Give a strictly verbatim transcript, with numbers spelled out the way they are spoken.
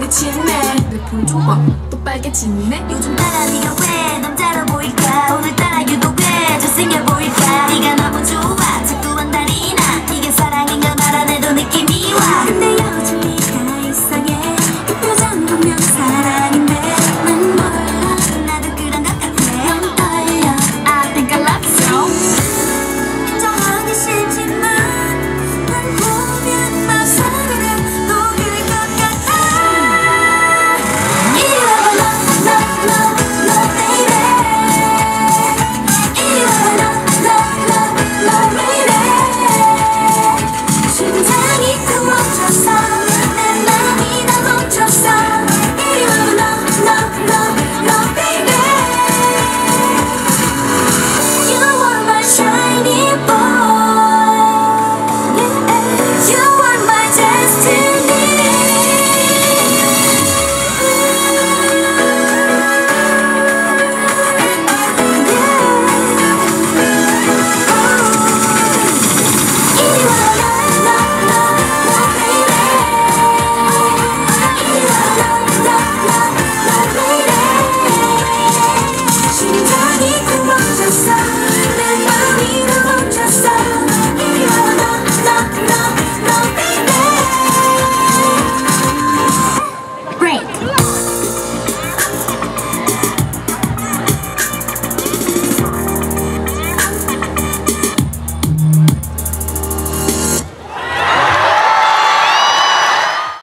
미치네. 내 볼 줘봐 또 빨개지네. 요즘 따라 네가 왜 남자로 보일까? 오늘따라 유독 왜 잘생겨 보일까? 네가 너무 좋아 자꾸 안달이 나. 이게 사랑인가 말 안 해도 느낌이 와. 근데 요즘